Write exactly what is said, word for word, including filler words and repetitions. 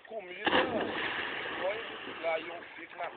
kommer ju där. Det var ju lär ju fick man.